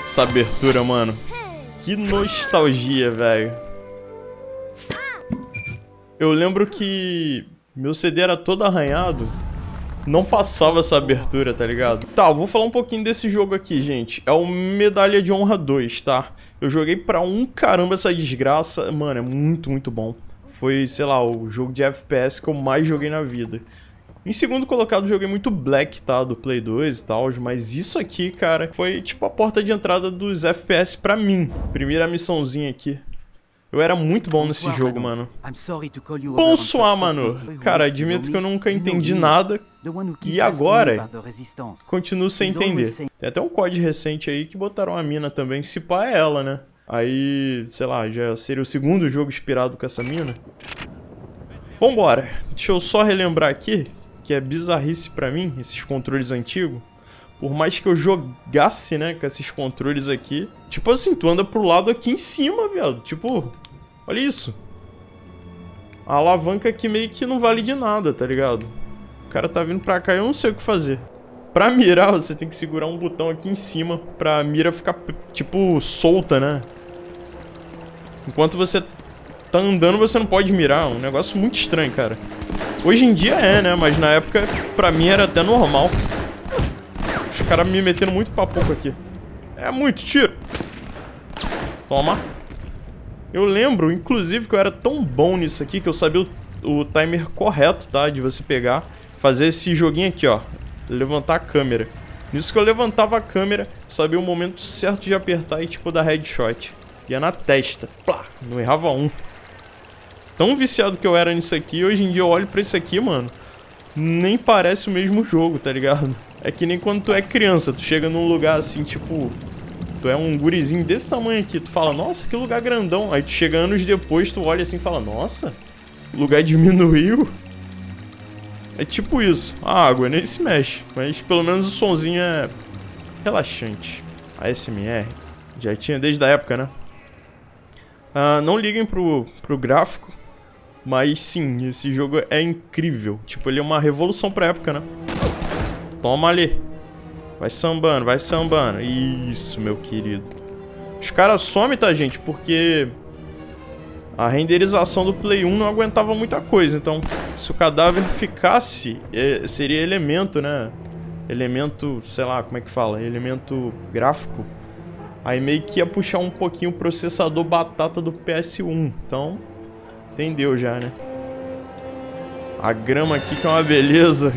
Essa abertura, mano. Que nostalgia, velho. Eu lembro que meu CD era todo arranhado. Não passava essa abertura, tá ligado? Tá, eu vou falar um pouquinho desse jogo aqui, gente. É o Medalha de Honra 2, tá? Eu joguei pra caramba essa desgraça. Mano, é muito, muito bom. Foi, sei lá, o jogo de FPS que eu mais joguei na vida. Em segundo colocado, joguei muito Black, tá? Do Play 2 e tal. Mas isso aqui, cara, foi tipo a porta de entrada dos FPS pra mim. Primeira missãozinha aqui. Eu era muito bom nesse jogo, mano. Bonsoir, mano. Cara, admito que eu nunca entendi nada. E agora, continuo sem entender. Tem até um COD recente aí que botaram a mina também. Se pá é ela, né? Aí, sei lá, já seria o segundo jogo inspirado com essa mina. Vambora. Deixa eu só relembrar aqui, que é bizarrice pra mim, esses controles antigos. Por mais que eu jogasse, né, com esses controles aqui. Tipo assim, tu anda pro lado aqui em cima, viado. Tipo, olha isso. A alavanca aqui meio que não vale de nada, tá ligado? O cara tá vindo pra cá e eu não sei o que fazer. Pra mirar, você tem que segurar um botão aqui em cima pra mira ficar, tipo, solta, né? Enquanto você tá andando, você não pode mirar. Um negócio muito estranho, cara. Hoje em dia é, né? Mas na época, pra mim, era até normal. Os caras me metendo muito papoco aqui. É muito tiro. Toma. Eu lembro, inclusive, que eu era tão bom nisso aqui que eu sabia o timer correto, tá? De você pegar, fazer esse joguinho aqui, ó. Levantar a câmera. Nisso que eu levantava a câmera, sabia o momento certo de apertar e, tipo, dar headshot. Ia na testa. Plá, não errava um. Tão viciado que eu era nisso aqui, hoje em dia eu olho pra isso aqui, mano. Nem parece o mesmo jogo, tá ligado? É que nem quando tu é criança, tu chega num lugar assim, tipo... Tu é um gurizinho desse tamanho aqui, tu fala, nossa, que lugar grandão. Aí tu chega anos depois, tu olha assim e fala, nossa, o lugar diminuiu. É tipo isso. A água nem se mexe, mas pelo menos o sonzinho é relaxante. ASMR, já tinha desde a época, né? Não liguem pro gráfico, mas sim, esse jogo é incrível. Tipo, ele é uma revolução pra época, né? Toma ali. Vai sambando, vai sambando. Isso, meu querido. Os caras somem, tá, gente? Porque a renderização do Play 1 não aguentava muita coisa. Então, se o cadáver ficasse, seria elemento, né? Elemento, sei lá, como é que fala? Elemento gráfico. Aí meio que ia puxar um pouquinho o processador batata do PS1. Então, entendeu já, né? A grama aqui que é uma beleza.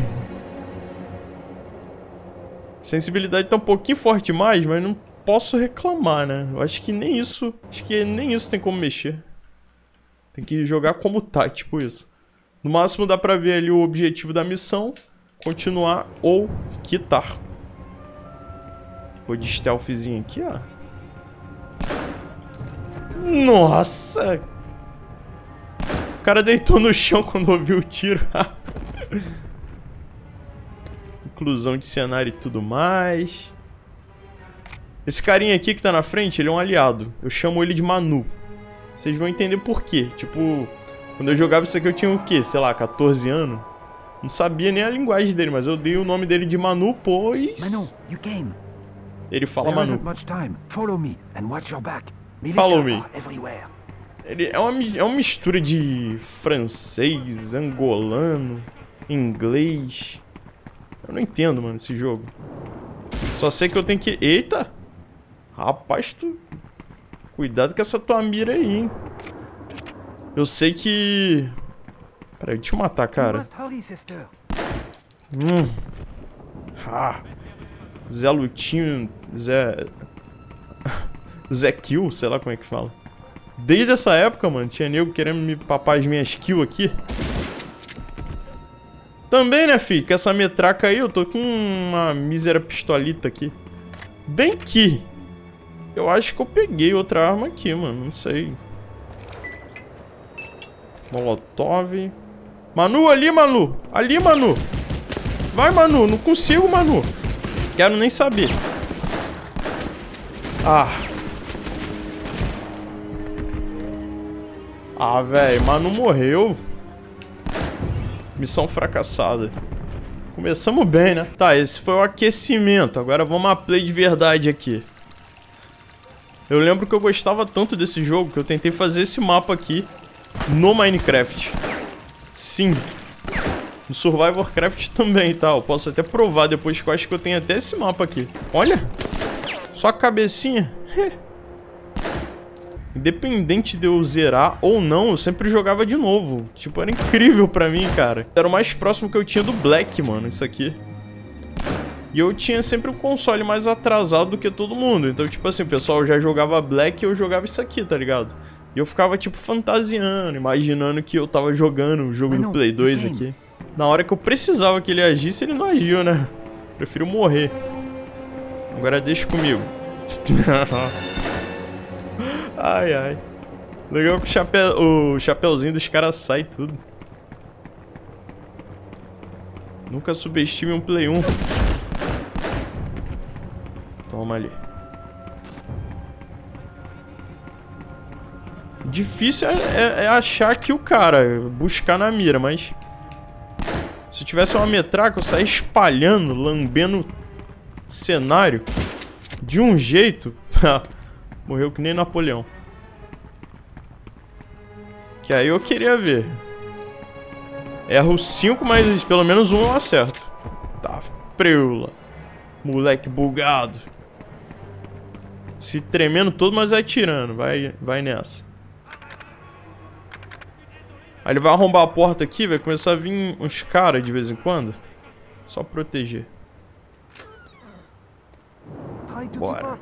Sensibilidade tá um pouquinho forte demais, mas não posso reclamar, né? Eu acho que nem isso... Acho que nem isso tem como mexer. Tem que jogar como tá, tipo isso. No máximo dá pra ver ali o objetivo da missão. Continuar ou quitar. Vou de stealthzinho aqui, ó. Nossa! O cara deitou no chão quando ouviu o tiro. Inclusão de cenário e tudo mais. Esse carinha aqui que tá na frente, ele é um aliado. Eu chamo ele de Manu. Vocês vão entender por quê. Tipo, quando eu jogava isso aqui eu tinha o quê? Sei lá, 14 anos? Não sabia nem a linguagem dele, mas eu dei o nome dele de Manu, pois... Manu, you came. Ele fala Manu. Follow me. Ele é uma mistura de francês, angolano, inglês. Eu não entendo, mano, esse jogo. Só sei que eu tenho que... Eita! Rapaz, tu... Cuidado com essa tua mira aí, hein? Eu sei que... Peraí, deixa eu matar, cara. Zé Lutinho... Zé Kill, sei lá como é que fala. Desde essa época, mano, tinha nego querendo me papar as minhas kills aqui. Também, né, filho? Com essa metraca aí, eu tô com uma mísera pistolita aqui. Bem que... Eu acho que eu peguei outra arma aqui, mano. Não sei. Molotov. Manu, ali, Manu. Ali, Manu. Vai, Manu. Não consigo, Manu. Quero nem saber. Velho. Manu morreu. Missão fracassada. Começamos bem, né? Tá, esse foi o aquecimento. Agora vamos a play de verdade aqui. Eu lembro que eu gostava tanto desse jogo que eu tentei fazer esse mapa aqui no Minecraft. Sim. No Survivorcraft também, tá? Eu posso até provar depois que eu acho que eu tenho até esse mapa aqui. Olha! Só a cabecinha. Independente de eu zerar ou não, eu sempre jogava de novo. Tipo, era incrível pra mim, cara. Era o mais próximo que eu tinha do Black, mano, isso aqui. E eu tinha sempre um console mais atrasado do que todo mundo. Então, tipo assim, o pessoal já jogava Black e eu jogava isso aqui, tá ligado? E eu ficava, tipo, fantasiando, imaginando que eu tava jogando o jogo do Play 2 aqui. Na hora que eu precisava que ele agisse, ele não agiu, né? Prefiro morrer. Agora deixa comigo. Ai, ai. Legal que o chapeuzinho dos caras sai tudo. Nunca subestime um Play 1. Toma ali. Difícil é achar aqui o cara, buscar na mira, mas... Se tivesse uma metraca, eu saia espalhando, lambendo cenário de um jeito... Morreu que nem Napoleão. Que aí eu queria ver. Erro 5, mas pelo menos um eu acerto. Tá, preula. Moleque bugado. Se tremendo todo, mas atirando. Vai nessa. Aí ele vai arrombar a porta aqui, vai começar a vir uns caras de vez em quando. Só proteger. Bora.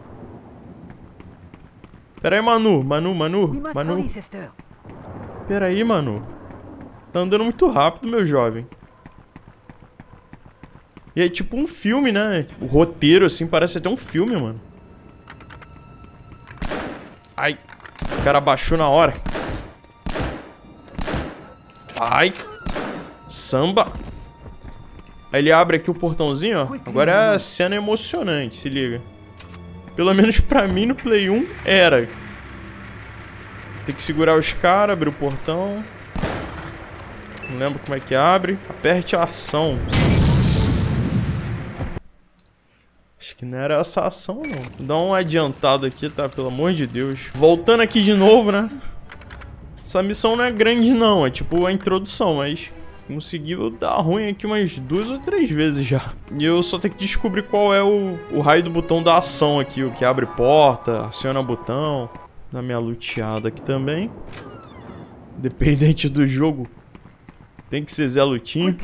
Pera aí, Manu. Manu. Pera aí, Manu. Tá andando muito rápido, meu jovem. E é tipo um filme, né? O roteiro, assim, parece até um filme, mano. Ai. O cara abaixou na hora. Ai. Samba. Aí ele abre aqui o portãozinho, ó. Agora é a cena emocionante, se liga. Pelo menos pra mim no Play 1 era. Tem que segurar os caras, abrir o portão. Não lembro como é que abre. Aperte a ação. Acho que não era essa ação, não. Vou dar um adiantado aqui, tá? Pelo amor de Deus. Voltando aqui de novo, né? Essa missão não é grande, não. É tipo a introdução, mas... Conseguiu dar ruim aqui umas 2 ou 3 vezes já. E eu só tenho que descobrir qual é o raio do botão da ação aqui. O que abre porta, aciona botão. Na minha luteada aqui também. Dependente do jogo. Tem que ser Zé Lutinho.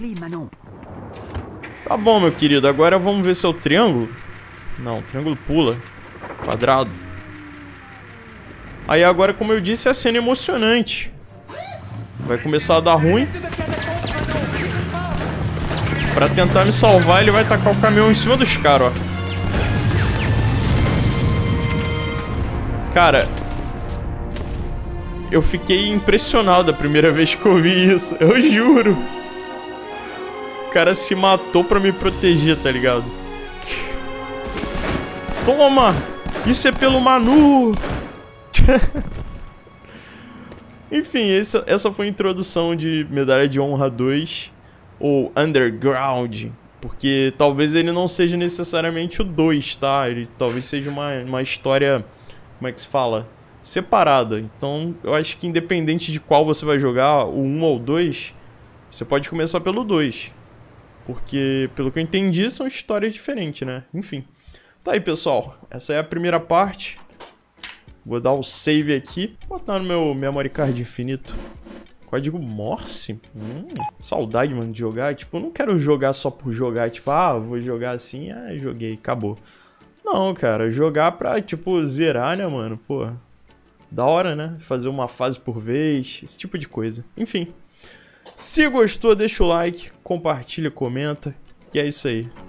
Tá bom, meu querido. Agora vamos ver se é o triângulo. Não, o triângulo pula. Quadrado. Aí agora, como eu disse, é a cena emocionante. Vai começar a dar ruim. Pra tentar me salvar, ele vai tacar o caminhão em cima dos caras, ó. Cara, eu fiquei impressionado a primeira vez que eu vi isso. Eu juro. O cara se matou pra me proteger, tá ligado? Toma! Isso é pelo Manu! Enfim, essa foi a introdução de Medalha de Honra 2. Ou Underground, porque talvez ele não seja necessariamente o 2, tá? Ele talvez seja uma história, como é que se fala? Separada. Então, eu acho que independente de qual você vai jogar, o 1 ou o 2, você pode começar pelo 2. Porque, pelo que eu entendi, são histórias diferentes, né? Enfim. Tá aí, pessoal. Essa é a primeira parte. Vou dar o save aqui. Vou botar no meu memory card infinito. Código Morse? Saudade, mano, de jogar. Tipo, eu não quero jogar só por jogar. Tipo, vou jogar assim, joguei, acabou. Não, cara, jogar pra, tipo, zerar, né, mano? Pô, da hora, né? Fazer uma fase por vez, esse tipo de coisa. Enfim. Se gostou, deixa o like, compartilha, comenta. E é isso aí.